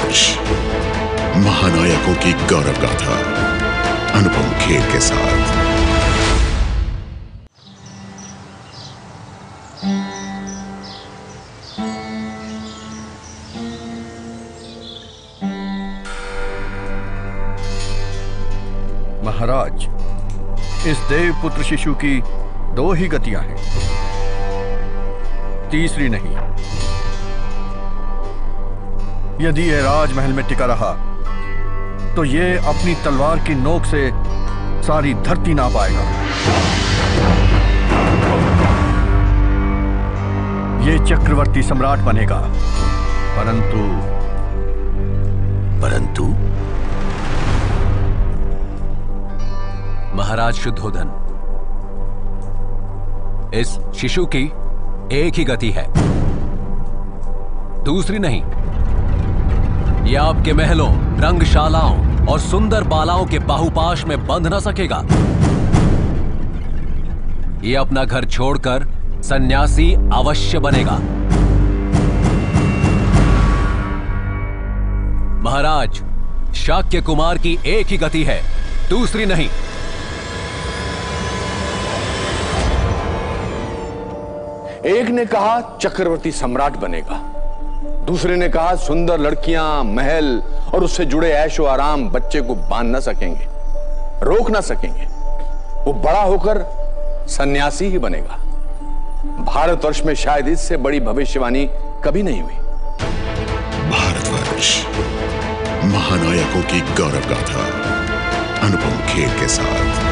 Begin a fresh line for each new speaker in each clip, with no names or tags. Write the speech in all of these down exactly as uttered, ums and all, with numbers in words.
भारतवर्ष, महानायकों की गौरव गाथा अनुपम खेर के साथ।
महाराज, इस देव पुत्र शिशु की दो ही गतियां हैं, तीसरी नहीं। यदि ये राजमहल में टिका रहा तो ये अपनी तलवार की नोक से सारी धरती नाप पाएगा। ये चक्रवर्ती सम्राट बनेगा, परंतु
परंतु महाराज शुद्धोधन, इस शिशु की एक ही गति है, दूसरी नहीं। ये आपके महलों, रंगशालाओं और सुंदर बालाओं के बाहुपाश में बंध न सकेगा। ये अपना घर छोड़कर सन्यासी अवश्य बनेगा। महाराज, शाक्य कुमार की एक ही गति है, दूसरी नहीं।
एक ने कहा चक्रवर्ती सम्राट बनेगा, दूसरे ने कहा सुंदर लड़कियां, महल और उससे जुड़े ऐशो आराम बच्चे को बांध न सकेंगे, रोक न सकेंगे। वो बड़ा होकर सन्यासी ही बनेगा। भारतवर्ष में शायद इससे बड़ी भविष्यवाणी कभी नहीं हुई।
भारतवर्ष, महानायकों की गौरव गाथा अनुपम खेर के साथ।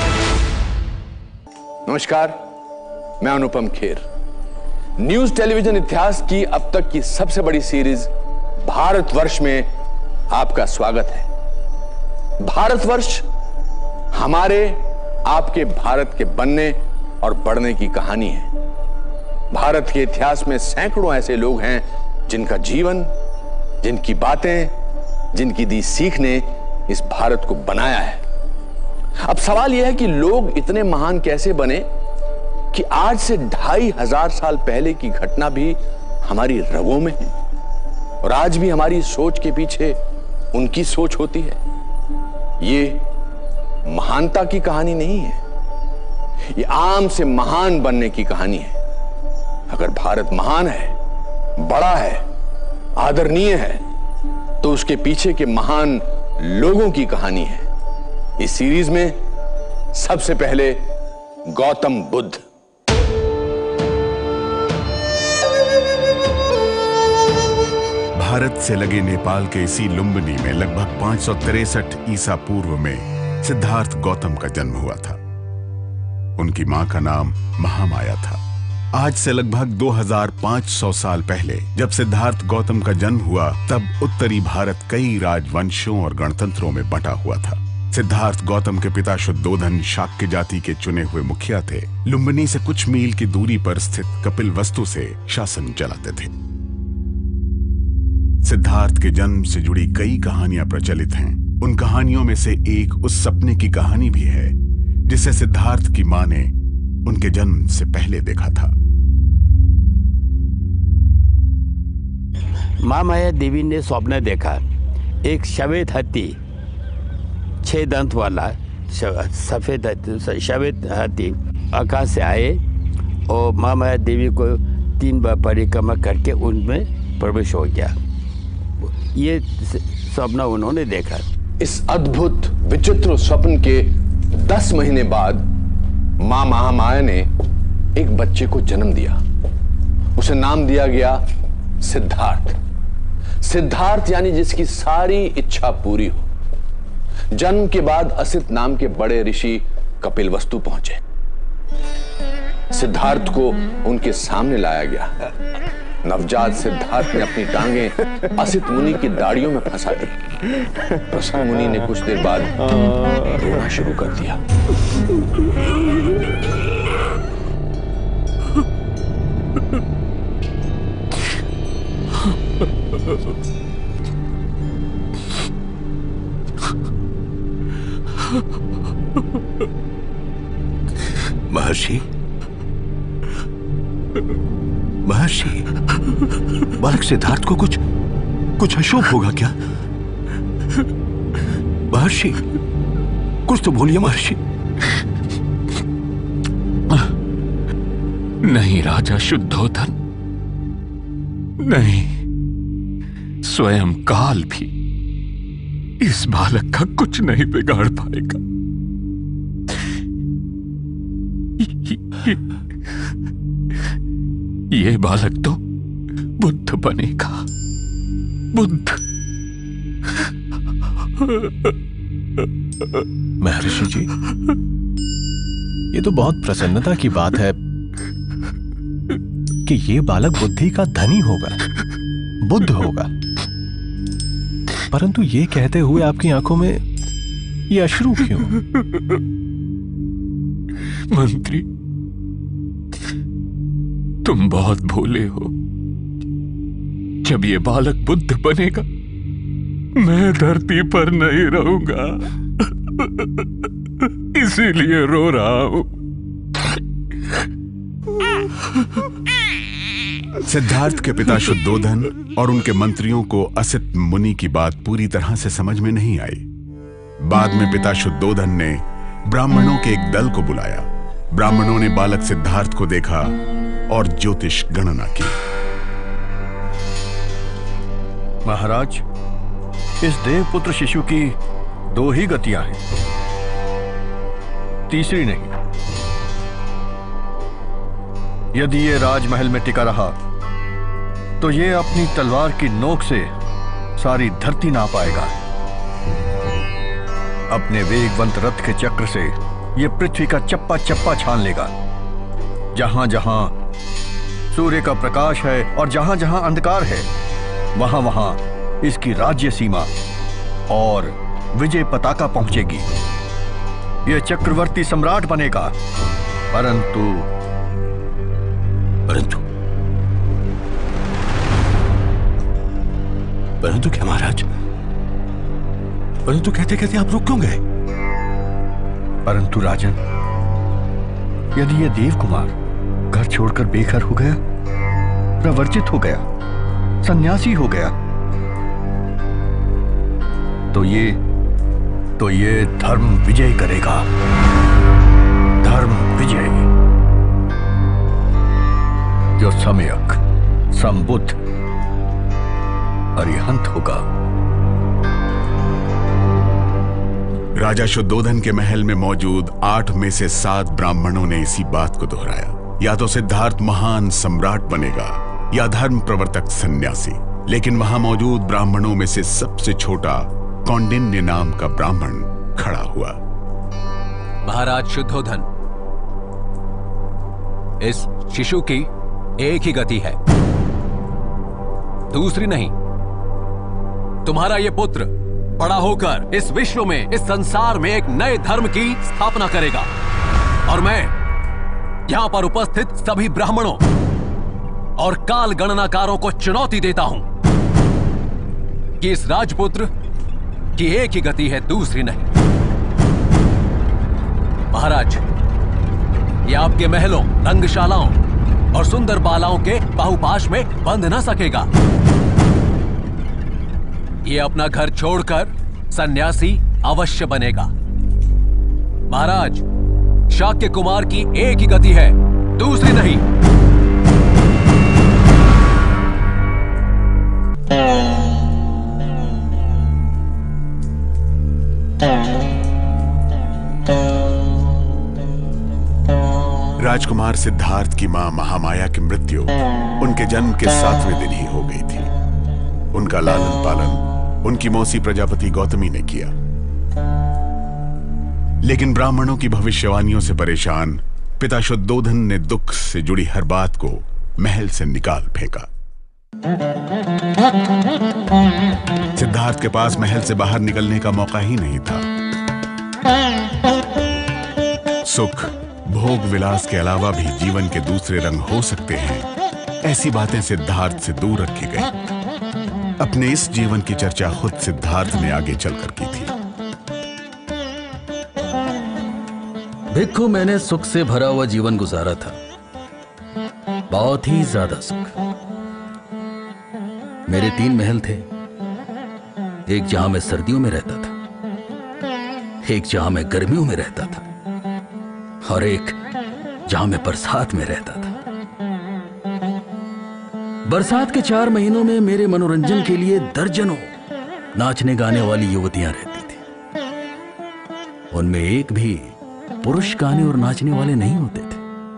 नमस्कार, मैं अनुपम खेर। न्यूज टेलीविजन इतिहास की अब तक की सबसे बड़ी सीरीज भारतवर्ष में आपका स्वागत है। भारतवर्ष हमारे आपके भारत के बनने और बढ़ने की कहानी है। भारत के इतिहास में सैकड़ों ऐसे लोग हैं जिनका जीवन, जिनकी बातें, जिनकी दी सीख ने इस भारत को बनाया है। अब सवाल यह है कि लोग इतने महान कैसे बने कि आज से ढाई हजार साल पहले की घटना भी हमारी रगों में है और आज भी हमारी सोच के पीछे उनकी सोच होती है। ये महानता की कहानी नहीं है, ये आम से महान बनने की कहानी है। अगर भारत महान है, बड़ा है, आदरणीय है, तो उसके पीछे के महान लोगों की कहानी है। इस सीरीज में सबसे पहले गौतम बुद्ध।
भारत से लगे नेपाल के इसी लुम्बिनी में लगभग पांच सौ तिरसठ ईसा पूर्व में सिद्धार्थ गौतम का जन्म हुआ था। उनकी मां का नाम महामाया था। आज से लगभग दो हज़ार पाँच सौ साल पहले जब सिद्धार्थ गौतम का जन्म हुआ, तब उत्तरी भारत कई राजवंशों और गणतंत्रों में बंटा हुआ था। सिद्धार्थ गौतम के पिता शुद्धोधन शाक्य जाति के चुने हुए मुखिया थे। लुम्बिनी से कुछ मील की दूरी पर स्थित कपिलवस्तु से शासन चलाते थे। सिद्धार्थ के जन्म से जुड़ी कई कहानियां प्रचलित हैं। उन कहानियों में से एक उस सपने की कहानी भी है जिसे सिद्धार्थ की मां ने उनके जन्म से पहले देखा था।
मां माया देवी ने स्वप्न देखा, एक श्वेत हाथी, छह दंत वाला सफेद श्वेत हाथी आकाश से आए और मां माया देवी को तीन बार परिक्रमा करके उनमें प्रवेश हो गया। ये स्वप्न उन्होंने देखा।
इस अद्भुत विचित्र स्वप्न के दस महीने बाद मां महामाया ने एक बच्चे को जन्म दिया। उसे नाम दिया गया सिद्धार्थ। सिद्धार्थ यानी जिसकी सारी इच्छा पूरी हो। जन्म के बाद असित नाम के बड़े ऋषि कपिलवस्तु पहुंचे। सिद्धार्थ को उनके सामने लाया गया। नवजात सिद्धार्थ ने अपनी टांगें असित मुनि की दाढ़ियों में फंसा दी। प्रसन्न मुनि ने कुछ देर बाद रोना शुरू कर दिया।
महर्षि, महर्षि, बालक सिद्धार्थ को कुछ
कुछ अशुभ होगा क्या? महर्षि, कुछ तो बोलिए महर्षि।
नहीं राजा शुद्धोधन, नहीं। स्वयं काल भी इस बालक का कुछ नहीं बिगाड़ पाएगा। ये, ये बालक तो बुद्ध बनेगा, बुद्ध।
महर्षि जी, ये तो बहुत प्रसन्नता की बात है कि ये बालक बुद्धि का धनी होगा, बुद्ध होगा। परंतु ये कहते हुए आपकी आंखों में ये अश्रु क्यों?
मंत्री, तुम बहुत भोले हो। जब ये बालक बुद्ध बनेगा, मैं धरती पर नहीं रहूंगा, इसीलिए रो रहा हूं।
सिद्धार्थ के पिता शुद्धोधन और उनके मंत्रियों को असित मुनि की बात पूरी तरह से समझ में नहीं आई। बाद में पिता शुद्धोधन ने ब्राह्मणों के एक दल को बुलाया। ब्राह्मणों ने बालक सिद्धार्थ को देखा और ज्योतिष गणना की।
महाराज, इस देवपुत्र शिशु की दो ही गतियां हैं, तीसरी नहीं। यदि ये राजमहल में टिका रहा तो ये अपनी तलवार की नोक से सारी धरती ना पाएगा। अपने वेगवंत रथ के चक्र से ये पृथ्वी का चप्पा चप्पा छान लेगा। जहां जहां सूर्य का प्रकाश है और जहां जहां अंधकार है, वहां वहां इसकी राज्य सीमा और विजय पताका पहुंचेगी। यह चक्रवर्ती सम्राट बनेगा। परंतु
परंतु परंतु क्या महाराज? परंतु कहते कहते आप रुक क्यों गए?
परंतु राजन, यदि यह देव कुमार घर छोड़कर बेघर हो गया, प्रवर्जित हो गया, सन्यासी हो गया, तो ये तो ये धर्म विजय करेगा। धर्म विजय जो सम्यक संबुद्ध अरिहंत होगा।
राजा शुद्धोधन के महल में मौजूद आठ में से सात ब्राह्मणों ने इसी बात को दोहराया। या तो सिद्धार्थ महान सम्राट बनेगा या धर्म प्रवर्तक सन्यासी। लेकिन वहां मौजूद ब्राह्मणों में से सबसे छोटा कौंडिन्य नाम का ब्राह्मण खड़ा हुआ।
महाराज शुद्धोधन, इस शिशु की एक ही गति है, दूसरी नहीं। तुम्हारा यह पुत्र बड़ा होकर इस विश्व में, इस संसार में एक नए धर्म की स्थापना करेगा। और मैं यहां पर उपस्थित सभी ब्राह्मणों और काल गणनाकारों को चुनौती देता हूं कि इस राजपुत्र की एक ही गति है, दूसरी नहीं। महाराज, यह आपके महलों, रंगशालाओं और सुंदर बालाओं के बाहुपाश में बंध न सकेगा। यह अपना घर छोड़कर सन्यासी अवश्य बनेगा। महाराज, शाक्य कुमार की एक ही गति है, दूसरी नहीं।
राजकुमार सिद्धार्थ की मां महामाया की मृत्यु उनके जन्म के सातवें दिन ही हो गई थी। उनका लालन पालन उनकी मौसी प्रजापति गौतमी ने किया। लेकिन ब्राह्मणों की भविष्यवाणियों से परेशान पिता शुद्धोधन ने दुख से जुड़ी हर बात को महल से निकाल फेंका। सिद्धार्थ के पास महल से बाहर निकलने का मौका ही नहीं था। सुख, भोग विलास के अलावा भी जीवन के दूसरे रंग हो सकते हैं, ऐसी बातें सिद्धार्थ से दूर रखी गई। अपने इस जीवन की चर्चा खुद सिद्धार्थ ने आगे चलकर की थी।
भिक्खु, मैंने सुख से भरा हुआ जीवन गुजारा था, बहुत ही ज्यादा सुख। मेरे तीन महल थे, एक जहां मैं सर्दियों में रहता था, एक जहां मैं गर्मियों में रहता था, और एक जहां मैं बरसात में रहता था। बरसात के चार महीनों में मेरे मनोरंजन के लिए दर्जनों नाचने गाने वाली युवतियां रहती थी। उनमें एक भी पुरुष गाने और नाचने वाले नहीं होते थे।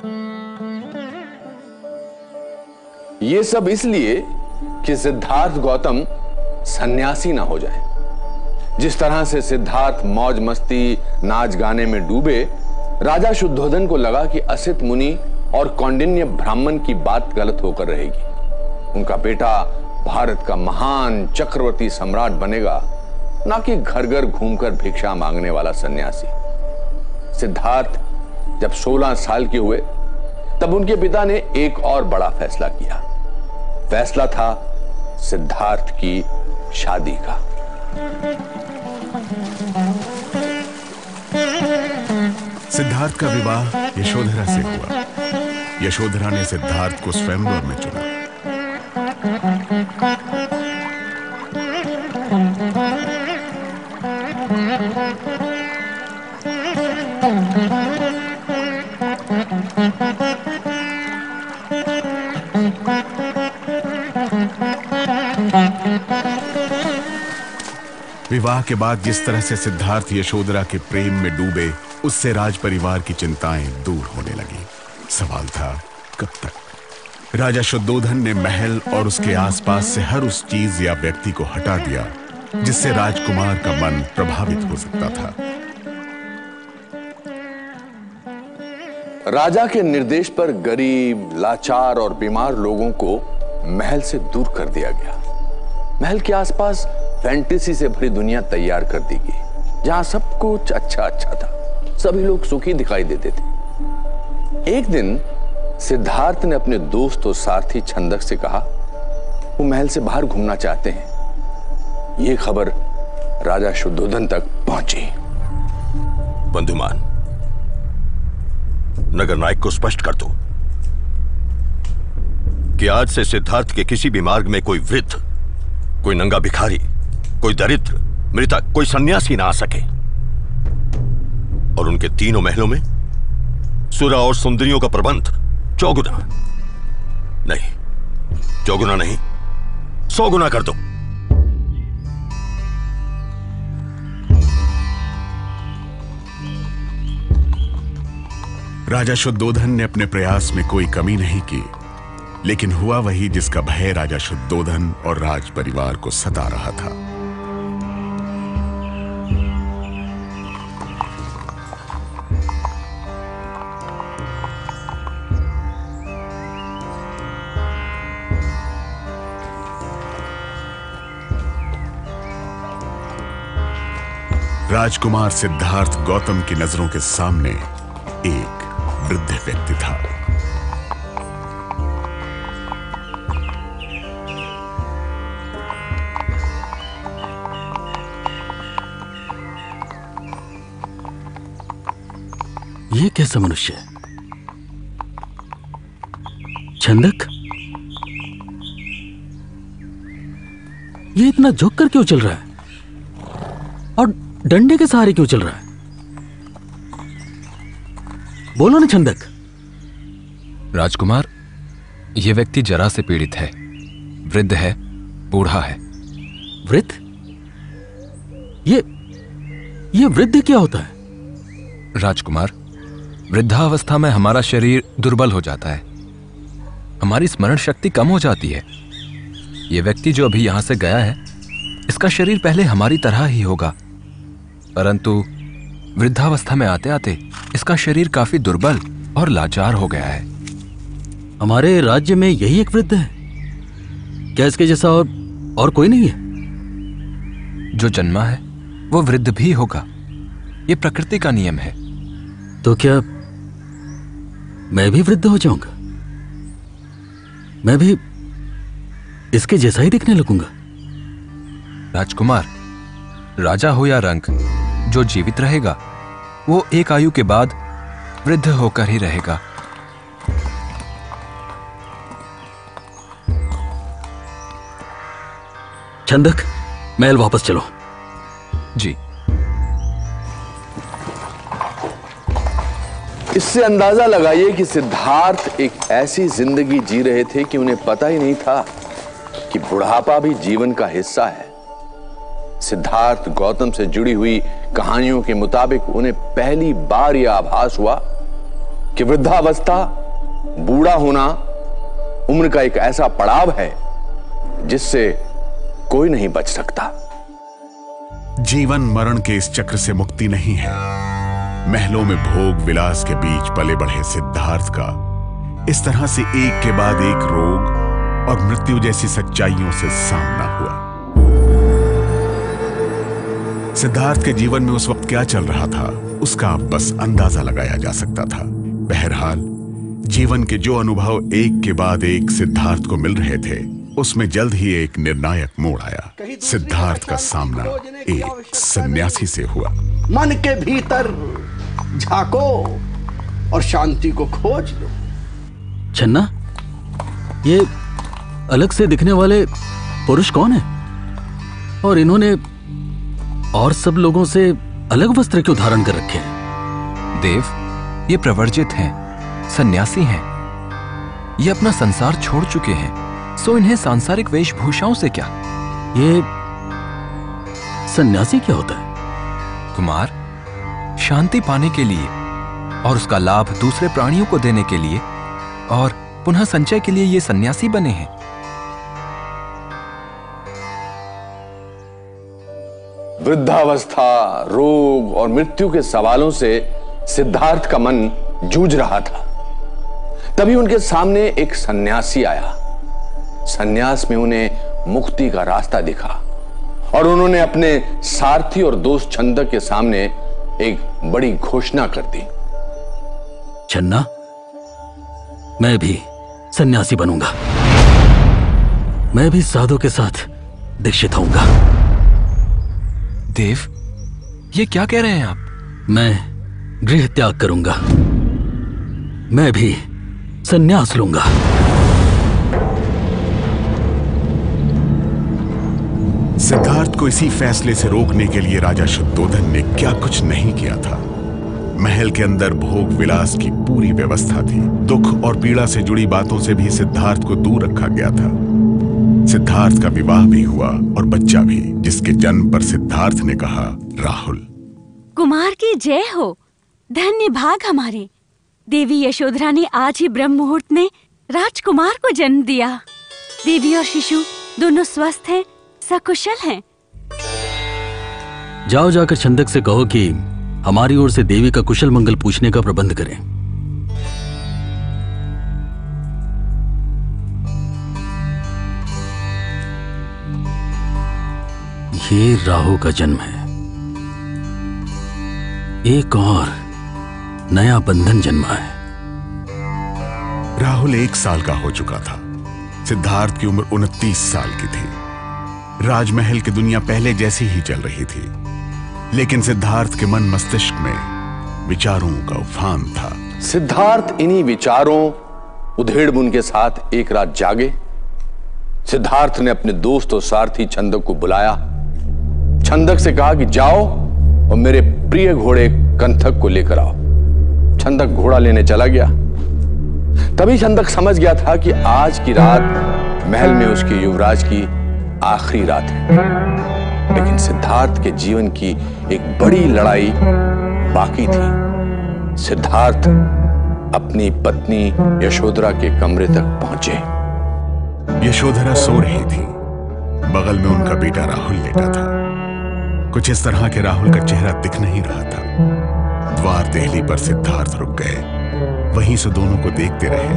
ये सब इसलिए कि सिद्धार्थ गौतम सन्यासी ना हो जाए। जिस तरह से सिद्धार्थ मौज मस्ती नाच गाने में डूबे, राजा शुद्धोधन को लगा कि असित मुनि और कौंडिन्य ब्राह्मण की बात गलत होकर रहेगी। उनका बेटा भारत का महान चक्रवर्ती सम्राट बनेगा, ना कि घर घर घूमकर भिक्षा मांगने वाला सन्यासी। सिद्धार्थ जब सोलह साल के हुए तब उनके पिता ने एक और बड़ा फैसला किया। फैसला था सिद्धार्थ की शादी का।
सिद्धार्थ का विवाह यशोधरा से हुआ। यशोधरा ने सिद्धार्थ को स्वयंवर में चुना। विवाह के बाद जिस तरह से सिद्धार्थ यशोधरा के प्रेम में डूबे, उससे राज परिवार की चिंताएं दूर होने लगी। सवाल था कब तक। राजा शुद्धोधन ने महल और उसके आसपास से हर उस चीज या व्यक्ति को हटा दिया जिससे राजकुमार का मन प्रभावित हो सकता था।
राजा के निर्देश पर गरीब, लाचार और बीमार लोगों को महल से दूर कर दिया गया। महल के आसपास फैंटेसी से भरी दुनिया तैयार कर दी गई, जहां सब कुछ अच्छा अच्छा था, सभी लोग सुखी दिखाई देते थे। एक दिन सिद्धार्थ ने अपने दोस्त और सारथी छंदक से कहा, वो महल से बाहर घूमना चाहते हैं। यह खबर राजा शुद्धोधन तक पहुंची।
बंधुमान, नगर नायक को स्पष्ट कर दो कि आज से सिद्धार्थ के किसी भी मार्ग में कोई वृद्ध, कोई नंगा भिखारी, कोई दरिद्र, मृतक, कोई सन्यासी ना आ सके। और उनके तीनों महलों में सुरा और सुंदरियों का प्रबंध चौगुना नहीं, चौगुना नहीं, सौ गुना कर दो।
राजा शुद्धोधन ने अपने प्रयास में कोई कमी नहीं की, लेकिन हुआ वही जिसका भय राजा शुद्धोधन और राज परिवार को सता रहा था। राजकुमार सिद्धार्थ गौतम की नजरों के सामने एक वृद्ध व्यक्ति था।
ये कैसा मनुष्य है? छंदक, ये इतना झुक कर क्यों चल रहा है और डंडे के सहारे क्यों चल रहा है? बोलो ना छंदक।
राजकुमार, यह व्यक्ति जरा से पीड़ित है, वृद्ध है, बूढ़ा है।
वृद्ध? ये ये वृद्ध क्या होता है?
राजकुमार, वृद्धावस्था में हमारा शरीर दुर्बल हो जाता है, हमारी स्मरण शक्ति कम हो जाती है। यह व्यक्ति जो अभी यहां से गया है, इसका शरीर पहले हमारी तरह ही होगा, परंतु वृद्धावस्था में आते आते इसका शरीर काफी दुर्बल और लाचार हो गया है।
हमारे राज्य में यही एक वृद्ध है क्या? इसके जैसा और, और कोई नहीं है?
जो जन्मा है वो वृद्ध भी होगा, ये प्रकृति का नियम है।
तो क्या मैं भी वृद्ध हो जाऊंगा? मैं भी इसके जैसा ही दिखने लगूंगा?
राजकुमार, राजा हो या रंक, जो जीवित रहेगा वो एक आयु के बाद वृद्ध होकर ही रहेगा।
छंदक, महल वापस चलो।
जी।
इससे अंदाजा लगाइए कि सिद्धार्थ एक ऐसी जिंदगी जी रहे थे कि उन्हें पता ही नहीं था कि बुढ़ापा भी जीवन का हिस्सा है। सिद्धार्थ गौतम से जुड़ी हुई कहानियों के मुताबिक उन्हें पहली बार यह आभास हुआ कि वृद्धावस्था, बूढ़ा होना उम्र का एक ऐसा पड़ाव है जिससे कोई नहीं बच सकता।
जीवन मरण के इस चक्र से मुक्ति नहीं है। महलों में भोग विलास के बीच पले बढ़े सिद्धार्थ का इस तरह से एक के बाद एक रोग और मृत्यु जैसी सच्चाइयों से सामना हुआ। सिद्धार्थ के जीवन में उस वक्त क्या चल रहा था, उसका बस अंदाजा लगाया जा सकता था। बहरहाल जीवन के जो अनुभव एक के बाद एक सिद्धार्थ को मिल रहे थे, उसमें जल्द ही एक निर्णायक मोड़ आया। सिद्धार्थ का सामना एक सन्यासी से हुआ।
मन के भीतर झांको और शांति को खोज लो।
छन्ना, ये अलग से दिखने वाले पुरुष कौन है? और इन्होंने और सब लोगों से अलग वस्त्र क्यों धारण कर रखे हैं?
देव, ये प्रवर्जित हैं, सन्यासी हैं। ये अपना संसार छोड़ चुके हैं, सो इन्हें सांसारिक वेशभूषाओं से क्या?
ये सन्यासी क्या होता है?
कुमार, शांति पाने के लिए और उसका लाभ दूसरे प्राणियों को देने के लिए और पुनः संचय के लिए ये सन्यासी बने हैं।
वृद्धावस्था, रोग और मृत्यु के सवालों से सिद्धार्थ का मन जूझ रहा था। तभी उनके सामने एक सन्यासी आया। सन्यास में उन्हें मुक्ति का रास्ता दिखा और उन्होंने अपने सारथी और दोस्त छंदक के सामने एक बड़ी घोषणा कर दी।
छन्ना, मैं भी सन्यासी बनूंगा। मैं भी साधु के साथ दीक्षित होऊंगा।
देव, ये क्या कह रहे हैं आप?
मैं गृह त्याग करूंगा। मैं भी सन्यास लूंगा।
सिद्धार्थ को इसी फैसले से रोकने के लिए राजा शुद्धोधन ने क्या कुछ नहीं किया था। महल के अंदर भोग विलास की पूरी व्यवस्था थी। दुख और पीड़ा से जुड़ी बातों से भी सिद्धार्थ को दूर रखा गया था। सिद्धार्थ का विवाह भी हुआ और बच्चा भी, जिसके जन्म पर सिद्धार्थ ने कहा, राहुल।
कुमार की जय हो। धन्य भाग हमारे। देवी यशोधरा ने आज ही ब्रह्म मुहूर्त में राजकुमार को जन्म दिया। देवी और शिशु दोनों स्वस्थ हैं, सकुशल हैं।
जाओ जाकर छंदक से कहो कि हमारी ओर से देवी का कुशल मंगल पूछने का प्रबंध करें। ये राहु का जन्म है। एक और नया बंधन जन्मा है।
राहुल एक साल का हो चुका था। सिद्धार्थ की उम्र उनतीस साल की थी। राजमहल की दुनिया पहले जैसी ही चल रही थी, लेकिन सिद्धार्थ के मन मस्तिष्क में विचारों का उफान था।
सिद्धार्थ इन्हीं विचारों उधेड़-बुन के साथ एक रात जागे। सिद्धार्थ ने अपने दोस्त और सारथी छंदक को बुलाया। छंदक से कहा कि जाओ और मेरे प्रिय घोड़े कंथक को लेकर आओ। छंदक घोड़ा लेने चला गया। तभी छंदक समझ गया था कि आज की रात महल में उसके युवराज की आखिरी रात है। लेकिन सिद्धार्थ के जीवन की एक बड़ी लड़ाई बाकी थी। सिद्धार्थ अपनी पत्नी यशोधरा के कमरे तक पहुंचे।
यशोधरा सो रही थी। बगल में उनका बेटा राहुल लेटा था। कुछ इस तरह के राहुल का चेहरा दिख नहीं रहा था। द्वार देहली पर सिद्धार्थ रुक गए। वहीं से दोनों को देखते रहे।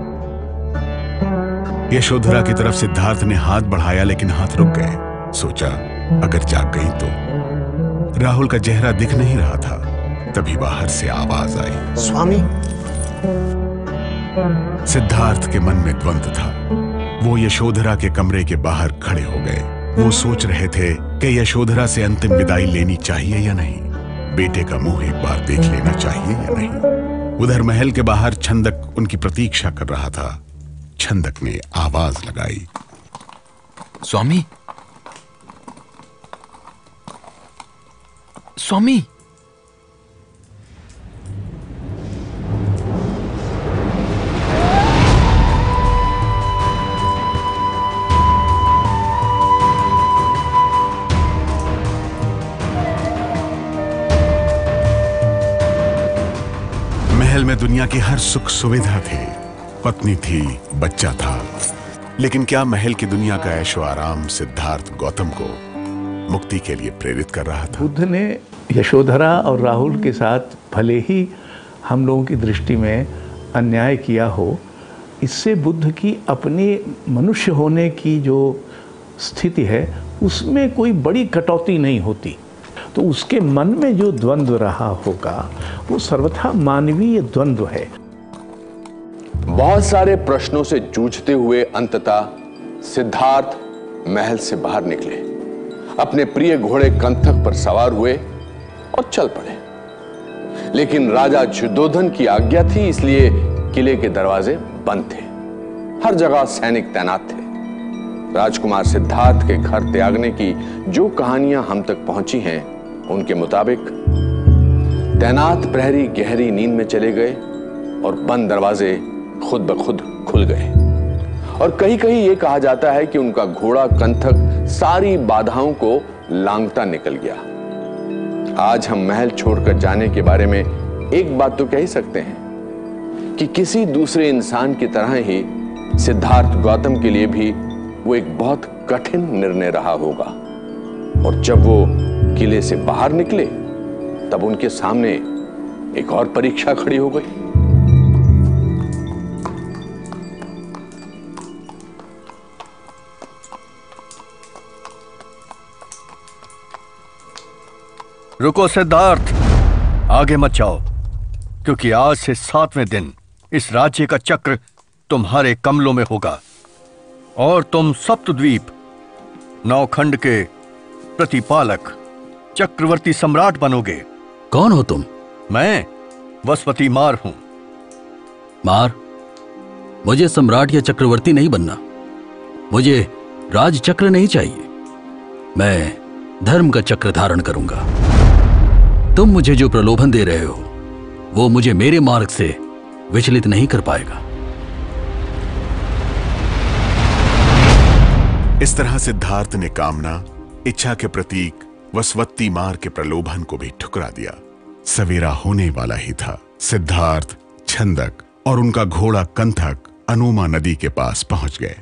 यशोधरा की तरफ सिद्धार्थ ने हाथ बढ़ाया, लेकिन हाथ रुक गए। सोचा अगर जाग गई तो। राहुल का चेहरा दिख नहीं रहा था। तभी बाहर से आवाज आई,
स्वामी।
सिद्धार्थ के मन में द्वंद्व था। वो यशोधरा के कमरे के बाहर खड़े हो गए। वो सोच रहे थे कि यशोधरा से अंतिम विदाई लेनी चाहिए या नहीं, बेटे का मुंह एक बार देख लेना चाहिए या नहीं। उधर महल के बाहर छंदक उनकी प्रतीक्षा कर रहा था। छंदक ने आवाज लगाई,
स्वामी, स्वामी,
महल में दुनिया की हर सुख सुविधा थी, पत्नी थी, बच्चा था, लेकिन क्या महल की दुनिया का ऐशो आराम सिद्धार्थ गौतम को मुक्ति के लिए प्रेरित कर रहा था?
बुद्ध ने यशोधरा और राहुल के साथ भले ही हम लोगों की दृष्टि में अन्याय किया हो, इससे बुद्ध की अपनी मनुष्य होने की जो स्थिति है उसमें कोई बड़ी कटौती नहीं होती। तो उसके मन में जो द्वंद्व रहा होगा वो सर्वथा मानवीय द्वंद्व है।
बहुत सारे प्रश्नों से जूझते हुए अंततः सिद्धार्थ महल से बाहर निकले, अपने प्रिय घोड़े कंथक पर सवार हुए और चल पड़े। लेकिन राजा शुद्धोधन की आज्ञा थी, इसलिए किले के दरवाजे बंद थे, हर जगह सैनिक तैनात थे। राजकुमार सिद्धार्थ के घर त्यागने की जो कहानियां हम तक पहुंची हैं, उनके मुताबिक तैनात प्रहरी गहरी नींद में चले गए और बंद दरवाजे खुद ब खुद खुल गए। और कहीं कहीं यह कहा जाता है कि उनका घोड़ा कंथक सारी बाधाओं को लांघता निकल गया। आज हम महल छोड़कर जाने के बारे में एक बात तो कह ही सकते हैं कि किसी दूसरे इंसान की तरह ही सिद्धार्थ गौतम के लिए भी वो एक बहुत कठिन निर्णय रहा होगा। और जब वो किले से बाहर निकले तब उनके सामने एक और परीक्षा खड़ी हो गई।
रुको सिद्धार्थ, आगे मत जाओ, क्योंकि आज से सातवें दिन इस राज्य का चक्र तुम्हारे कमलों में होगा और तुम सप्तद्वीप नौखंड के प्रतिपालक चक्रवर्ती सम्राट बनोगे।
कौन हो तुम?
मैं वसुपति मार हूं।
मार? मुझे सम्राट या चक्रवर्ती नहीं बनना, मुझे राज चक्र नहीं चाहिए। मैं धर्म का चक्र धारण करूंगा। तुम मुझे जो प्रलोभन दे रहे हो वो मुझे मेरे मार्ग से विचलित नहीं कर पाएगा।
इस तरह सिद्धार्थ ने कामना, इच्छा के प्रतीक वसवत्ती मार के प्रलोभन को भी ठुकरा दिया। सवेरा होने वाला ही था। सिद्धार्थ, छंदक और उनका घोड़ा कंथक अनुमा नदी के पास पहुंच गए।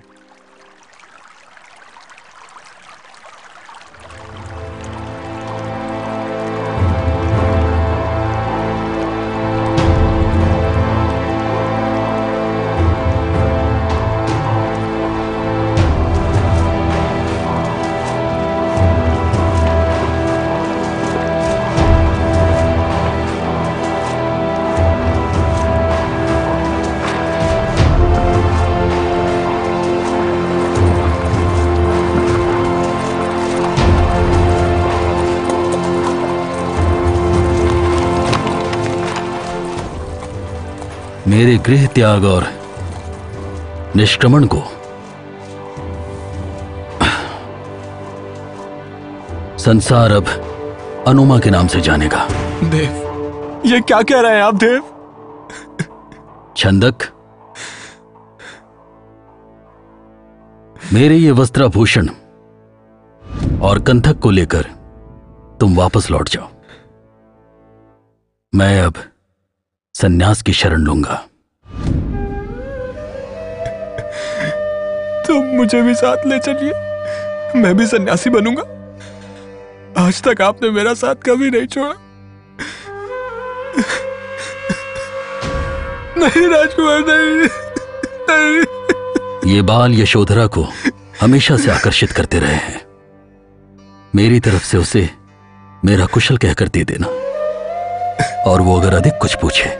मेरे गृह त्याग और निष्क्रमण को संसार अब अनुमा के नाम से जानेगा।
देव, ये क्या कह रहे हैं आप देव?
छंदक, मेरे ये वस्त्राभूषण और कंथक को लेकर तुम वापस लौट जाओ। मैं अब सन्यास की शरण लूंगा।
तुम मुझे भी साथ ले चलिए, मैं भी सन्यासी बनूंगा। आज तक आपने मेरा साथ कभी नहीं छोड़ा। नहीं राजकुमार, नहीं, नहीं।
ये बाल यशोधरा को हमेशा से आकर्षित करते रहे हैं। मेरी तरफ से उसे मेरा कुशल कहकर दे देना, और वो अगर अधिक कुछ पूछे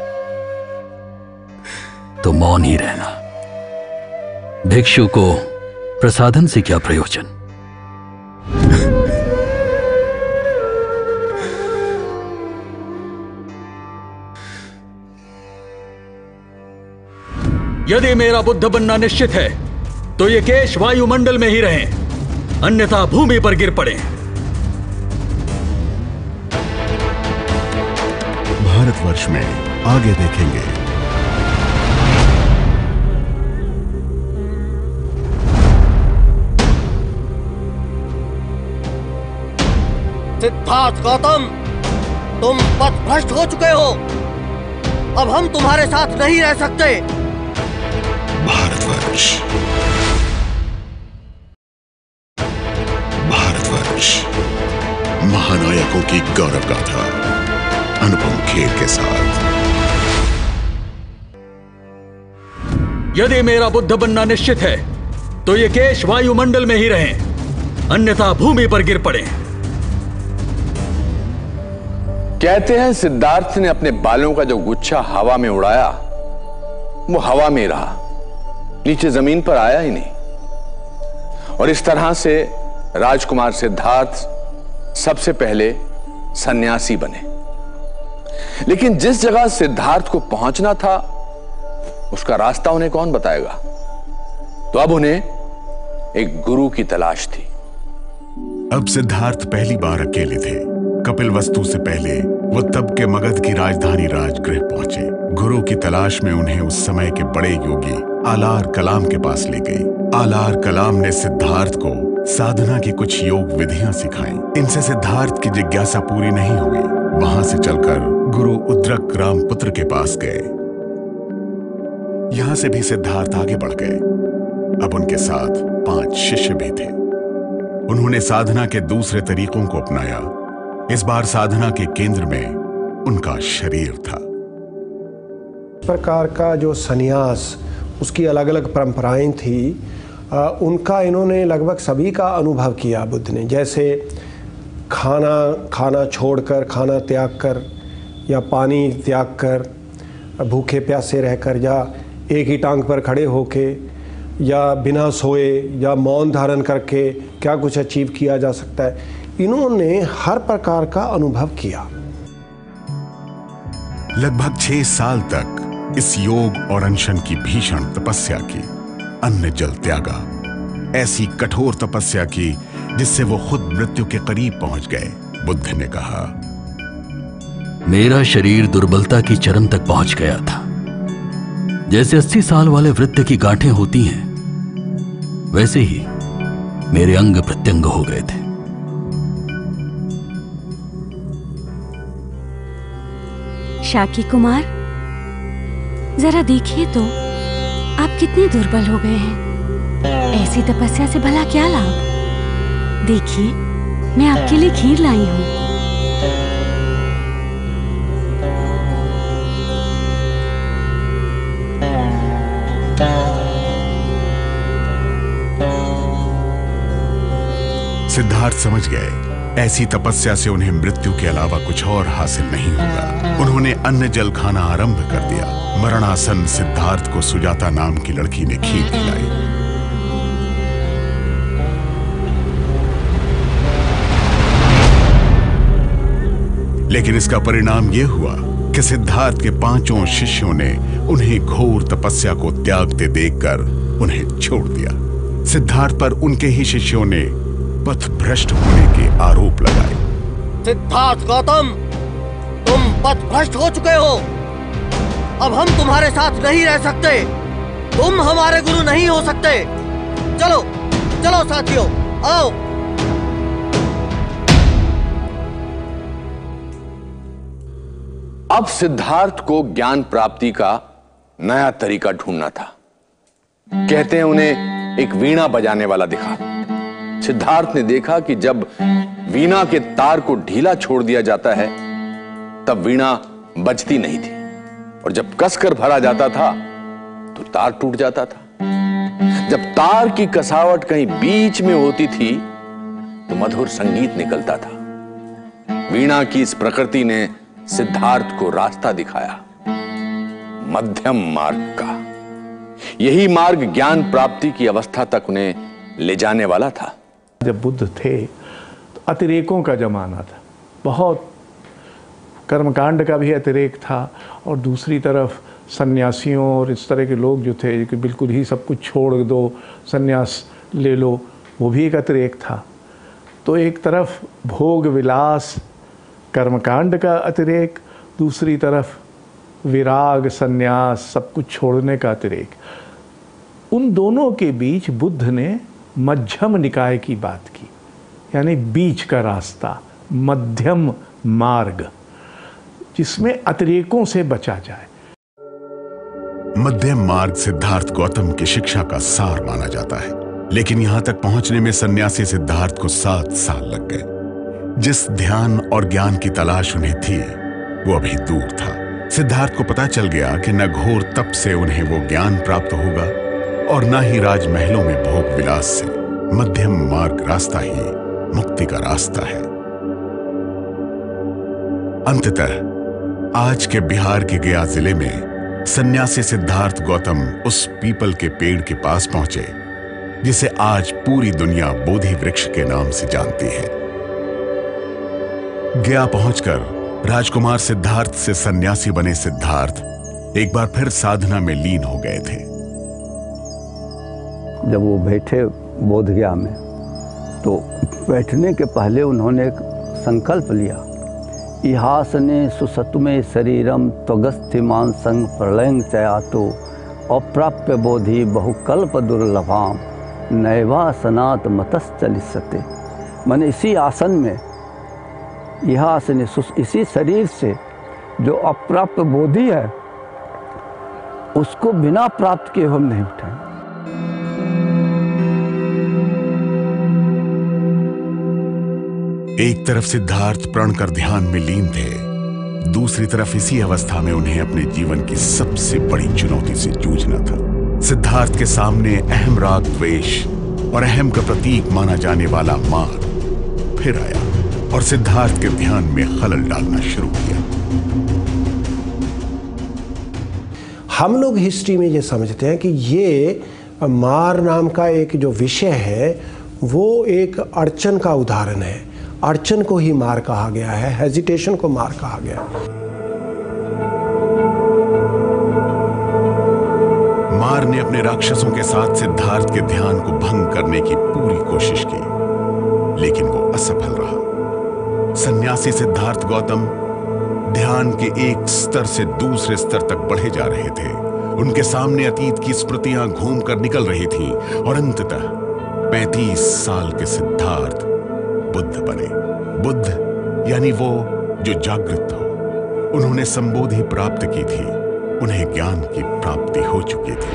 तो मौन ही रहना। भिक्षु को प्रसाधन से क्या प्रयोजन? यदि मेरा बुद्ध बनना निश्चित है तो ये केश वायुमंडल में ही रहें, अन्यथा भूमि पर गिर पड़े।
भारतवर्ष में आगे देखेंगे।
सिद्धार्थ गौतम, तुम पथ भ्रष्ट हो चुके हो। अब हम तुम्हारे साथ नहीं रह सकते।
भारतवर्ष भारतवर्ष महानायकों की गौरव गाथा अनुपम खेर के साथ।
यदि मेरा बुद्ध बनना निश्चित है तो ये केश वायुमंडल में ही रहें, अन्यथा भूमि पर गिर पड़े।
कहते हैं सिद्धार्थ ने अपने बालों का जो गुच्छा हवा में उड़ाया वो हवा में रहा, नीचे जमीन पर आया ही नहीं। और इस तरह से राजकुमार सिद्धार्थ सबसे पहले सन्यासी बने। लेकिन जिस जगह सिद्धार्थ को पहुंचना था उसका रास्ता उन्हें कौन बताएगा? तो अब उन्हें एक गुरु की तलाश थी।
अब सिद्धार्थ पहली बार अकेले थे। कपिल वस्तु से पहले वो तब के मगध की राजधानी राजगृह पहुंचे। गुरु की तलाश में उन्हें उस समय के बड़े योगी आलार कलाम के पास ले गए। आलार कलाम ने सिद्धार्थ को साधना की कुछ योग विधियां सिखाई। इनसे सिद्धार्थ की जिज्ञासा पूरी नहीं हुई। वहां से चलकर गुरु उद्रक रामपुत्र के पास गए। यहां से भी सिद्धार्थ आगे बढ़ गए। अब उनके साथ पांच शिष्य भी थे। उन्होंने साधना के दूसरे तरीकों को अपनाया। इस बार साधना के केंद्र में उनका शरीर था।
प्रकार का जो सन्यास, उसकी अलग अलग परंपराएं थी। आ, उनका इन्होंने लगभग सभी का अनुभव किया बुद्ध ने। जैसे खाना खाना छोड़कर, खाना त्याग कर, या पानी त्याग कर, भूखे प्यासे रहकर, या एक ही टांग पर खड़े होके, या बिना सोए, या मौन धारण करके क्या कुछ अचीव किया जा सकता है। इन्होंने हर प्रकार का अनुभव किया।
लगभग छह साल तक इस योग और अनशन की भीषण तपस्या की। अन्न जल त्यागा, ऐसी कठोर तपस्या की जिससे वो खुद मृत्यु के करीब पहुंच गए। बुद्ध ने कहा,
मेरा शरीर दुर्बलता की चरम तक पहुंच गया था। जैसे अस्सी साल वाले वृद्ध की गांठें होती हैं, वैसे ही मेरे अंग प्रत्यंग हो गए थे।
शाकी कुमार, जरा देखिए तो आप कितने दुर्बल हो गए हैं। ऐसी तपस्या से भला क्या लाभ? देखिए, मैं आपके लिए खीर लाई हूं।
सिद्धार्थ समझ गए, ऐसी तपस्या से उन्हें मृत्यु के अलावा कुछ और हासिल नहीं होगा। उन्होंने अन्न जल खाना आरंभ कर दिया। मरणासन सिद्धार्थ को सुजाता नाम की लड़की ने खीर खिलाई। लेकिन इसका परिणाम यह हुआ कि सिद्धार्थ के पांचों शिष्यों ने उन्हें घोर तपस्या को त्यागते देखकर उन्हें छोड़ दिया। सिद्धार्थ पर उनके ही शिष्यों ने पथ भ्रष्ट होने के आरोप लगाए।
सिद्धार्थ गौतम, तुम पथ भ्रष्ट हो चुके हो। अब हम तुम्हारे साथ नहीं रह सकते। तुम हमारे गुरु नहीं हो सकते। चलो चलो साथियों, आओ।
अब सिद्धार्थ को ज्ञान प्राप्ति का नया तरीका ढूंढना था। कहते हैं उन्हें एक वीणा बजाने वाला दिखा। सिद्धार्थ ने देखा कि जब वीणा के तार को ढीला छोड़ दिया जाता है तब वीणा बजती नहीं थी, और जब कसकर भरा जाता था तो तार टूट जाता था। जब तार की कसावट कहीं बीच में होती थी तो मधुर संगीत निकलता था। वीणा की इस प्रकृति ने सिद्धार्थ को रास्ता दिखाया, मध्यम मार्ग का। यही मार्ग ज्ञान प्राप्ति की अवस्था तक उन्हें ले जाने वाला था।
जब बुद्ध थे तो अतिरेकों का जमाना था। बहुत कर्मकांड का भी अतिरेक था, और दूसरी तरफ सन्यासियों और इस तरह के लोग जो थे कि बिल्कुल ही सब कुछ छोड़ दो, सन्यास ले लो, वो भी एक अतिरेक था। तो एक तरफ भोग विलास कर्मकांड का अतिरेक, दूसरी तरफ विराग, संन्यास, सब कुछ छोड़ने का अतिरेक। उन दोनों के बीच बुद्ध ने मध्यम निकाय की बात की, यानी बीच का रास्ता, मध्यम मार्ग, जिसमें अतिरेकों से बचा जाए।
मध्यम मार्ग सिद्धार्थ गौतम की शिक्षा का सार माना जाता है, लेकिन यहां तक पहुंचने में सन्यासी सिद्धार्थ को सात साल लग गए। जिस ध्यान और ज्ञान की तलाश उन्हें थी वो अभी दूर था। सिद्धार्थ को पता चल गया कि न घोर तप से उन्हें वो ज्ञान प्राप्त होगा और न ही राजमहलों में भोग विलास से। मध्यम मार्ग रास्ता ही मुक्ति का रास्ता है। अंततः आज के बिहार के गया जिले में सन्यासी सिद्धार्थ गौतम उस पीपल के पेड़ के पास पहुंचे जिसे आज पूरी दुनिया बोधि वृक्ष के नाम से जानती है। गया पहुंचकर राजकुमार सिद्धार्थ से सन्यासी बने सिद्धार्थ एक बार फिर साधना में लीन हो गए थे।
जब वो बैठे बोधगया में, तो बैठने के पहले उन्होंने एक संकल्प लिया, इहासने सुसतुमे शरीरम त्वगस्थिमान संग प्रलयंग चयातो अप्राप्य बोधि बहुकल्प दुर्लभाम नैवासनात् मतश्चलिष्यते। मैंने इसी आसन में, यह आसन, इसी शरीर से जो अप्राप्य बोधि है उसको बिना प्राप्त किए हम नहीं उठाएंगे।
एक तरफ सिद्धार्थ प्रण कर ध्यान में लीन थे, दूसरी तरफ इसी अवस्था में उन्हें अपने जीवन की सबसे बड़ी चुनौती से जूझना था। सिद्धार्थ के सामने अहम राग द्वेष और अहम का प्रतीक माना जाने वाला मार फिर आया और सिद्धार्थ के ध्यान में खलल डालना शुरू किया।
हम लोग हिस्ट्री में ये समझते हैं कि ये मार नाम का एक जो विषय है वो एक अड़चन का उदाहरण है। अड़चन को ही मार कहा गया है, हेजिटेशन को मार कहा गया है।
मार ने अपने राक्षसों के साथ सिद्धार्थ के ध्यान को भंग करने की पूरी कोशिश की, लेकिन वो असफल रहा। सन्यासी सिद्धार्थ गौतम ध्यान के एक स्तर से दूसरे स्तर तक बढ़े जा रहे थे। उनके सामने अतीत की स्मृतियां घूम कर निकल रही थीं और अंततः पैंतीस साल के सिद्धार्थ बुद्ध बने। बुद्ध यानी वो जो जागृत हो। उन्होंने संबोधि प्राप्त की थी, उन्हें ज्ञान की प्राप्ति हो चुकी थी।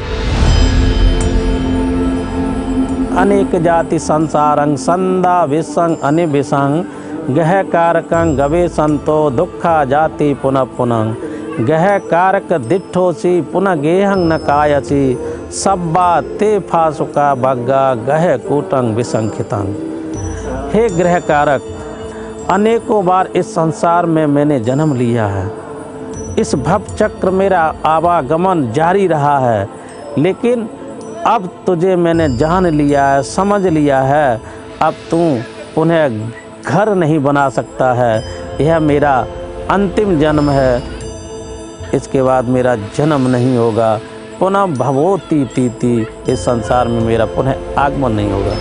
अनेक जाति संसारं संदा विसंग अनिविसंग गह कारकं गवेशंतो दुखा जाति पुनः पुनः गह कारक दिठोसी पुनः गेहं न कायसी सब्बा ते फासुका भग्गा गह कूटंग विसंखितं। हे ग्रह कारक, अनेकों बार इस संसार में मैंने जन्म लिया है। इस भव चक्र मेरा आवागमन जारी रहा है, लेकिन अब तुझे मैंने जान लिया है, समझ लिया है। अब तू पुनः घर नहीं बना सकता है। यह मेरा अंतिम जन्म है, इसके बाद मेरा जन्म नहीं होगा। पुनः भवोति तीति, इस संसार में मेरा पुनः आगमन नहीं होगा।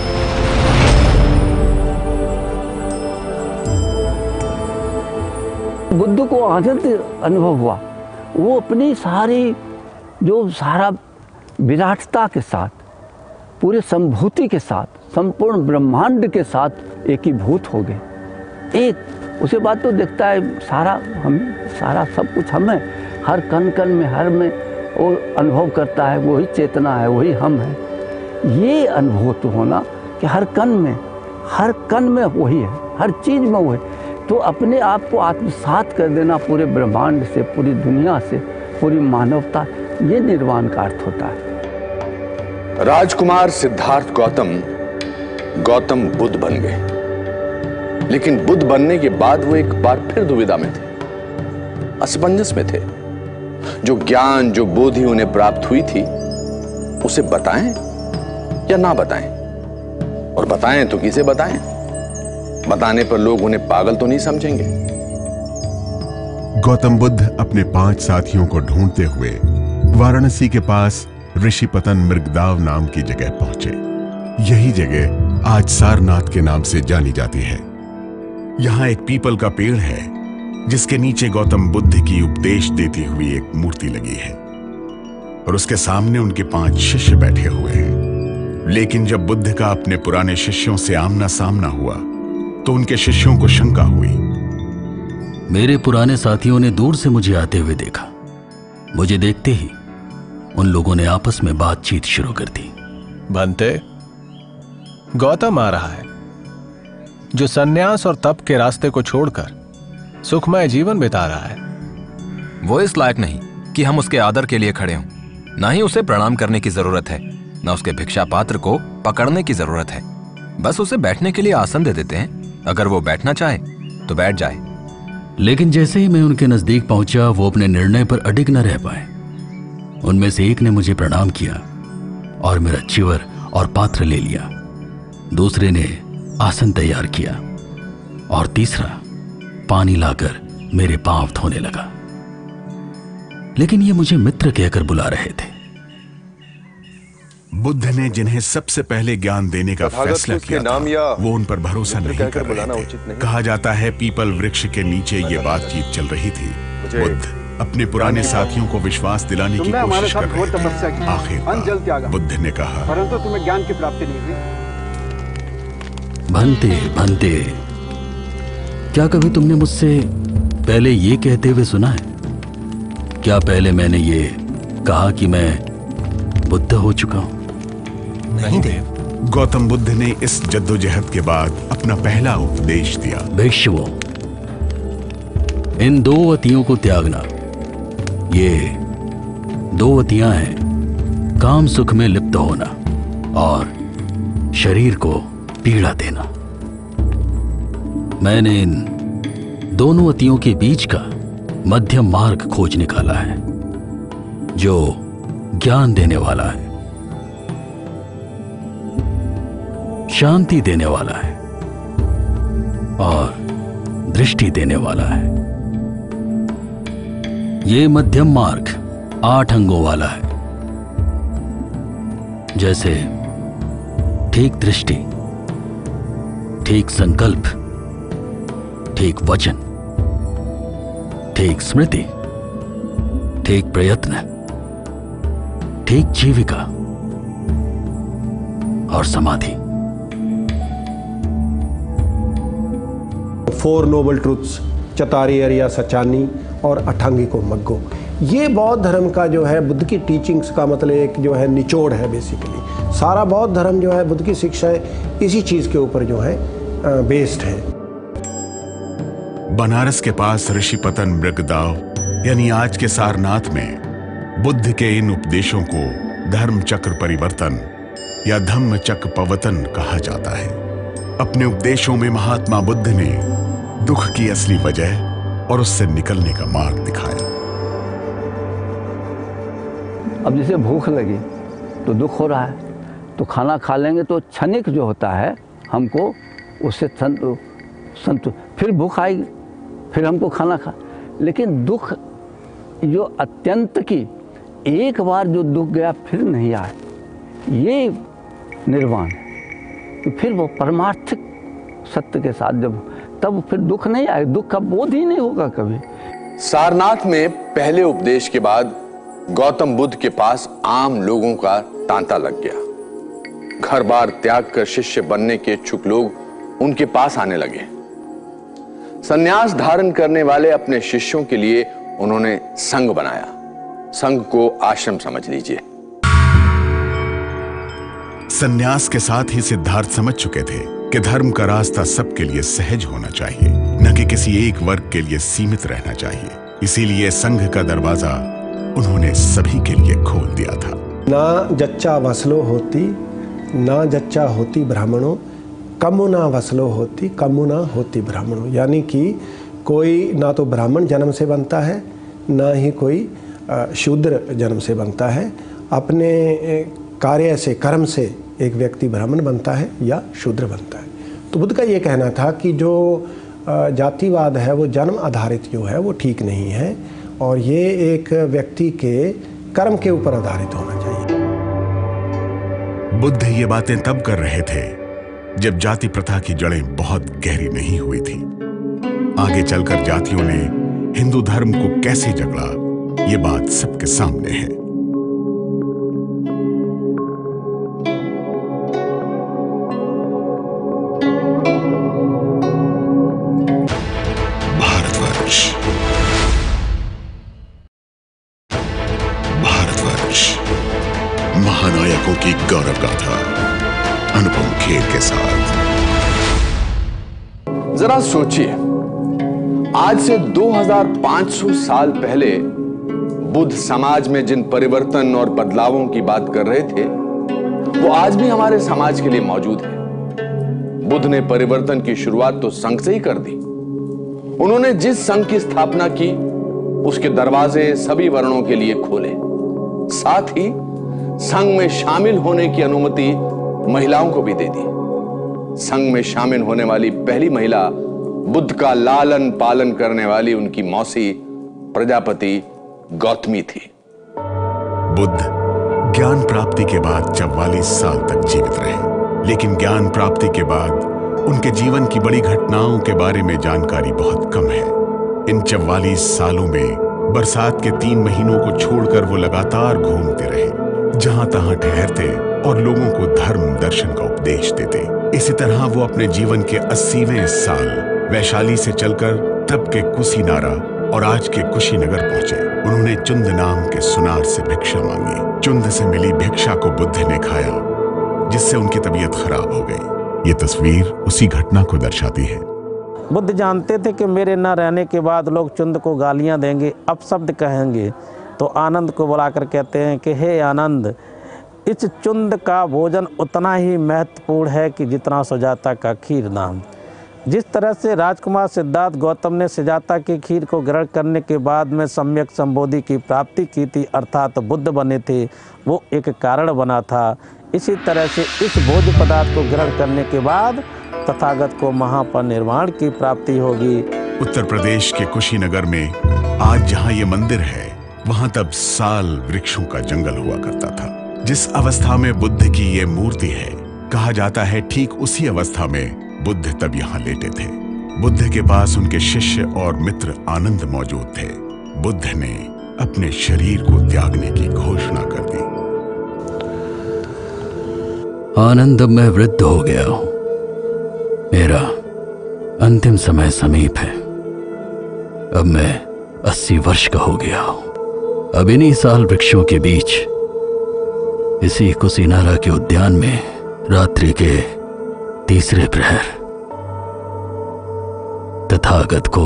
बुद्ध को आनंद अनुभव हुआ। वो अपनी सारी जो सारा विराटता के साथ, पूरे संभूति के साथ, संपूर्ण ब्रह्मांड के साथ एकीभूत हो गए। एक उसके बाद तो देखता है सारा हम, सारा सब कुछ हम है, हर कण कण में, हर में वो अनुभव करता है, वही चेतना है, वही हम है। ये अनुभव तो होना कि हर कण में, हर कण में वही है, हर चीज में वही, तो अपने आप को आत्मसात कर देना पूरे ब्रह्मांड से, पूरी दुनिया से, पूरी मानवता, ये निर्वाण का अर्थ होता है।
राजकुमार सिद्धार्थ गौतम गौतम बुद्ध बन गए, लेकिन बुद्ध बनने के बाद वो एक बार फिर दुविधा में थे, असमंजस में थे। जो ज्ञान, जो बोधि उन्हें प्राप्त हुई थी, उसे बताएं या ना बताएं, और बताएं तो किसे बताएं? बताने पर लोग उन्हें पागल तो नहीं समझेंगे।
गौतम बुद्ध अपने पांच साथियों को ढूंढते हुए वाराणसी के पास ऋषिपतन मृगदाव नाम की जगह पहुंचे। यही जगह आज सारनाथ के नाम से जानी जाती है। यहां एक पीपल का पेड़ है जिसके नीचे गौतम बुद्ध की उपदेश देती हुई एक मूर्ति लगी है और उसके सामने उनके पांच शिष्य बैठे हुए हैं। लेकिन जब बुद्ध का अपने पुराने शिष्यों से आमना सामना हुआ तो उनके शिष्यों को शंका हुई।
मेरे पुराने साथियों ने दूर से मुझे आते हुए देखा। मुझे देखते ही उन लोगों ने आपस में बातचीत शुरू कर दी।
भंते, गौतम आ रहा है जो सन्यास और तप के रास्ते को छोड़कर सुखमय जीवन बिता रहा है।
वो इस लायक नहीं कि हम उसके आदर के लिए खड़े हों। ना ही उसे प्रणाम करने की जरूरत है, ना उसके भिक्षा पात्र को पकड़ने की जरूरत है। बस उसे बैठने के लिए आसन दे देते हैं। अगर वो बैठना चाहे तो बैठ जाए।
लेकिन जैसे ही मैं उनके नजदीक पहुंचा, वो अपने निर्णय पर अडिग न रह पाए। उनमें से एक ने मुझे प्रणाम किया और मेरा चिवर और पात्र ले लिया। दूसरे ने आसन तैयार किया और तीसरा पानी लाकर मेरे पांव धोने लगा। लेकिन ये मुझे मित्र कहकर बुला रहे थे।
बुद्ध ने जिन्हें सबसे पहले ज्ञान देने का फैसला किया था, वो उन पर भरोसा नहीं कर रहे थे। कहा जाता है पीपल वृक्ष के नीचे ये बातचीत चल रही थी। बुद्ध अपने पुराने साथियों को विश्वास दिलाने की कोशिश कर रहे थे। आखिर बुद्ध ने कहा,
परंतु तुम्हें ज्ञान की प्राप्ति नहीं हुई।
भंते भंते, क्या कभी तुमने मुझसे पहले ये कहते हुए सुना है? क्या पहले मैंने ये कहा कि मैं बुद्ध हो चुका हूं?
नहीं देव। गौतम बुद्ध ने इस जद्दोजहद के बाद अपना पहला उपदेश दिया।
भिक्षुओं, इन दो वतियों को त्यागना। ये दो वतियां हैं काम सुख में लिप्त होना और शरीर को पीड़ा देना। मैंने इन दोनों वतियों के बीच का मध्यम मार्ग खोज निकाला है, जो ज्ञान देने वाला है, शांति देने वाला है और दृष्टि देने वाला है। ये मध्यम मार्ग आठ अंगों वाला है, जैसे ठीक दृष्टि, ठीक संकल्प, ठीक वचन, ठीक स्मृति, ठीक प्रयत्न, ठीक जीविका और समाधि।
फोर नोबल ट्रूथ्स, चतारी अरिया सचानी और अठांगी को मग्गो, ये बौद्ध धर्म का जो है, बुद्ध की टीचिंग्स का मतलब एक जो है निचोड़ है। बेसिकली सारा बौद्ध धर्म जो है, बुद्ध की शिक्षाएं इसी चीज के ऊपर जो है बेस्ड है।
बनारस के पास ऋषिपतन मृगदाव यानी आज के सारनाथ में बुद्ध के इन उपदेशों को धर्म चक्र परिवर्तन या धम्म चक्र पवतन कहा जाता है। अपने उपदेशों में महात्मा बुद्ध ने दुख की असली वजह और उससे निकलने का मार्ग दिखाया।
अब जैसे भूख लगी तो दुख हो रहा है, तो खाना खा लेंगे तो क्षणिक जो होता है हमको उससे संतु संतु फिर भूख आएगी, फिर हमको खाना खा। लेकिन दुख जो अत्यंत की एक बार जो दुख गया फिर नहीं आए, ये निर्वाण है। तो फिर वो परमार्थिक सत्य के साथ जब तब फिर दुख नहीं आए, दुख का बोध ही नहीं होगा कभी।
सारनाथ में पहले उपदेश के बाद गौतम बुद्ध के पास आम लोगों का तांता लग गया। घर बार त्याग कर शिष्य बनने के इच्छुक लोग उनके पास आने लगे। संन्यास धारण करने वाले अपने शिष्यों के लिए उन्होंने संघ बनाया। संघ को आश्रम समझ लीजिए।
संन्यास के साथ ही सिद्धार्थ समझ चुके थे कि धर्म का रास्ता सबके लिए सहज होना चाहिए, न कि किसी एक वर्ग के लिए सीमित रहना चाहिए। इसीलिए संघ का दरवाजा उन्होंने सभी के लिए खोल दिया था।
ना जच्चा वसलो होती, ना जच्चा होती ब्राह्मणों, कमुना वसलो होती, कमुना होती ब्राह्मणों। यानी कि कोई ना तो ब्राह्मण जन्म से बनता है, ना ही कोई शूद्र जन्म से बनता है। अपने कार्य से, कर्म से एक व्यक्ति ब्राह्मण बनता है या शूद्र बनता है। तो बुद्ध का ये कहना था कि जो जातिवाद है वो जन्म आधारित जो है वो ठीक नहीं है, और ये एक व्यक्ति के कर्म के ऊपर आधारित होना चाहिए।
बुद्ध ये बातें तब कर रहे थे जब जाति प्रथा की जड़ें बहुत गहरी नहीं हुई थी। आगे चलकर जातियों ने हिंदू धर्म को कैसे जकड़ा, ये बात सबके सामने है। भारतवर्ष भारतवर्ष महानायकों की गौरव गाथा अनुपम खेर के साथ।
जरा सोचिए, आज से दो हज़ार पाँच सौ साल पहले बुद्ध समाज में जिन परिवर्तन और बदलावों की बात कर रहे थे, वो आज भी हमारे समाज के लिए मौजूद है। बुद्ध ने परिवर्तन की शुरुआत तो संघ से ही कर दी। उन्होंने जिस संघ की स्थापना की, उसके दरवाजे सभी वर्णों के लिए खोले। साथ ही संघ में शामिल होने की अनुमति महिलाओं को भी दे दी। संघ में शामिल होने वाली पहली महिला बुद्ध का लालन पालन करने वाली उनकी मौसी प्रजापति गौतमी थी।
बुद्ध ज्ञान प्राप्ति के बाद चौवालीस साल तक जीवित रहे, लेकिन ज्ञान प्राप्ति के बाद उनके जीवन की बड़ी घटनाओं के बारे में जानकारी बहुत कम है। इन चौवालीस सालों में बरसात के तीन महीनों को छोड़कर वो लगातार घूमते रहे, जहां तहां ठहरते और लोगों को धर्म दर्शन का उपदेश देते। इसी तरह वो अपने जीवन के अस्सीवें साल वैशाली से चलकर तब के कुशीनारा और आज के कुशीनगर पहुंचे। उन्होंने चुंद नाम के सुनार से भिक्षा मांगी। चुंद से मिली भिक्षा को बुद्ध ने खाया, जिससे उनकी तबीयत खराब हो गई। ये तस्वीर उसी घटना को दर्शाती है।
बुद्ध जानते थे कि मेरे न रहने के बाद लोग चुंद को गालियां देंगे, अपशब्द कहेंगे, तो आनंद को बुलाकर कहते हैं कि हे आनंद, इस चुंद का भोजन उतना ही महत्वपूर्ण है कि जितना सुजाता का खीर नाम। जिस तरह से राजकुमार सिद्धार्थ गौतम ने सुजाता की खीर को ग्रहण करने के बाद में सम्यक संबोधि की प्राप्ति की थी, अर्थात बुद्ध बने थे, वो एक कारण बना था। इसी तरह से इस भोज्य पदार्थ को ग्रहण करने के बाद तथागत को महापरिनिर्वाण की प्राप्ति होगी।
उत्तर प्रदेश के कुशीनगर में आज जहां ये मंदिर है, वहां तब साल वृक्षों का जंगल हुआ करता था। जिस अवस्था में बुद्ध की ये मूर्ति है, कहा जाता है ठीक उसी अवस्था में बुद्ध तब यहाँ लेटे थे। बुद्ध के पास उनके शिष्य और मित्र आनंद मौजूद थे। बुद्ध ने अपने शरीर को त्यागने की घोषणा कर दी।
आनंद, अब मैं वृद्ध हो गया हूं, मेरा अंतिम समय समीप है। अब मैं अस्सी वर्ष का हो गया हूं। अब इन्हीं साल वृक्षों के बीच इसी कुशीनारा के उद्यान में रात्रि के तीसरे प्रहर तथागत को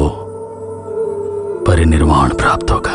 परिनिर्वाण प्राप्त होगा।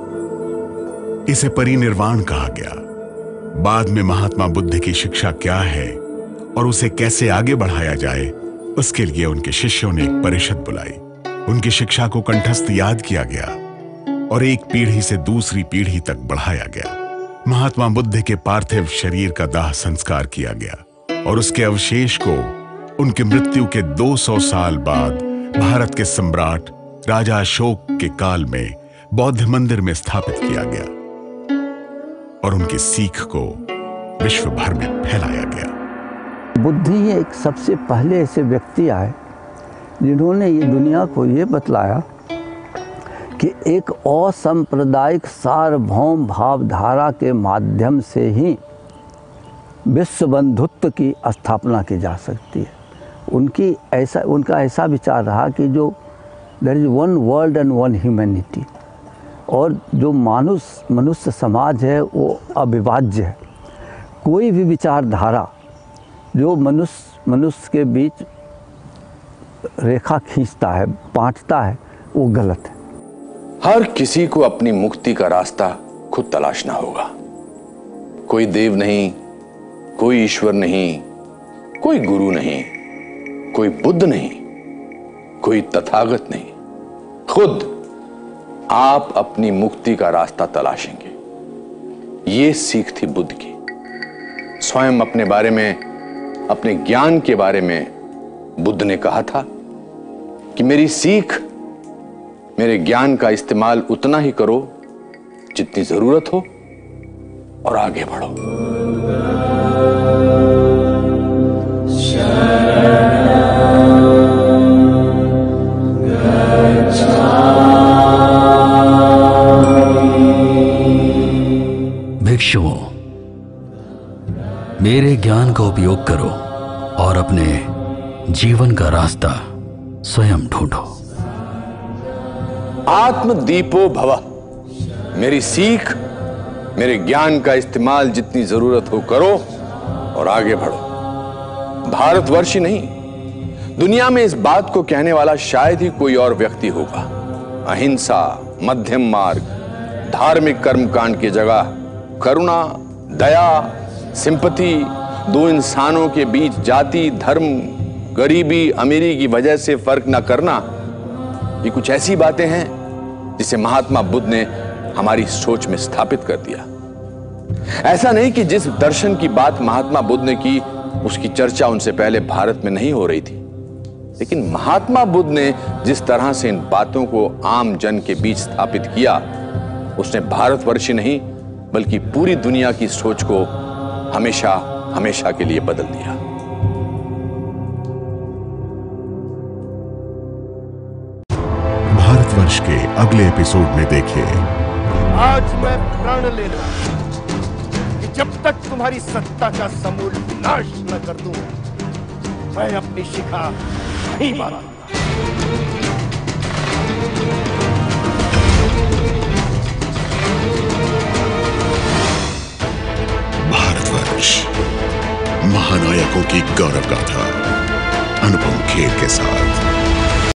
इसे परिनिर्वाण कहा गया। बाद में महात्मा बुद्ध की शिक्षा क्या है और उसे कैसे आगे बढ़ाया जाए, उसके लिए उनके शिष्यों ने एक परिषद बुलाई। उनकी शिक्षा को कंठस्थ याद किया गया और एक पीढ़ी से दूसरी पीढ़ी तक बढ़ाया गया। महात्मा बुद्ध के पार्थिव शरीर का दाह संस्कार किया गया और उसके अवशेष को उनकी मृत्यु के दो सौ साल बाद भारत के सम्राट राजा अशोक के काल में बौद्ध मंदिर में स्थापित किया गया और उनकी सीख को विश्व भर में फैलाया गया।
बुद्ध ही एक सबसे पहले ऐसे व्यक्ति आए जिन्होंने ये दुनिया को ये बतलाया कि एक असंप्रदायिक सार्वभौम भावधारा के माध्यम से ही विश्व बंधुत्व की स्थापना की जा सकती है। उनकी ऐसा उनका ऐसा विचार रहा कि जो there is one world and one humanity, और जो मानुष मनुष्य समाज है वो अविभाज्य है। कोई भी विचारधारा जो मनुष्य मनुष्य के बीच रेखा खींचता है, बांटता है, वो गलत है।
हर किसी को अपनी मुक्ति का रास्ता खुद तलाशना होगा। कोई देव नहीं, कोई ईश्वर नहीं, कोई गुरु नहीं, कोई बुद्ध नहीं, कोई तथागत नहीं। खुद आप अपनी मुक्ति का रास्ता तलाशेंगे। ये सीख थी बुद्ध की। स्वयं अपने बारे में, अपने ज्ञान के बारे में बुद्ध ने कहा था कि मेरी सीख, मेरे ज्ञान का इस्तेमाल उतना ही करो जितनी जरूरत हो और आगे बढ़ो।
शरणं
शिष्यों, मेरे ज्ञान का उपयोग करो और अपने जीवन का रास्ता स्वयं ढूंढो।
आत्मदीपो भव। मेरी सीख, मेरे ज्ञान का इस्तेमाल जितनी जरूरत हो करो और आगे बढ़ो। भारतवर्ष ही नहीं, दुनिया में इस बात को कहने वाला शायद ही कोई और व्यक्ति होगा। अहिंसा, मध्यम मार्ग, धार्मिक कर्मकांड की जगह करुणा, दया, सिंपैथी, दो इंसानों के बीच जाति, धर्म, गरीबी, अमीरी की वजह से फर्क न करना, ये कुछ ऐसी बातें हैं जिसे महात्मा बुद्ध ने हमारी सोच में स्थापित कर दिया। ऐसा नहीं कि जिस दर्शन की बात महात्मा बुद्ध ने की उसकी चर्चा उनसे पहले भारत में नहीं हो रही थी, लेकिन महात्मा बुद्ध ने जिस तरह से इन बातों को आम जन के बीच स्थापित किया, उसने भारतवर्ष नहीं बल्कि पूरी दुनिया की सोच को हमेशा हमेशा के लिए बदल दिया।
भारतवर्ष के अगले एपिसोड में देखिए।
आज मैं प्रण ले रहा हूं कि जब तक तुम्हारी सत्ता का समूल नाश न कर दूं, मैं अपनी शिखा नहीं बांधूंगा।
भारतवर्ष, महानायकों की गौरव गाथा अनुपम खेर के साथ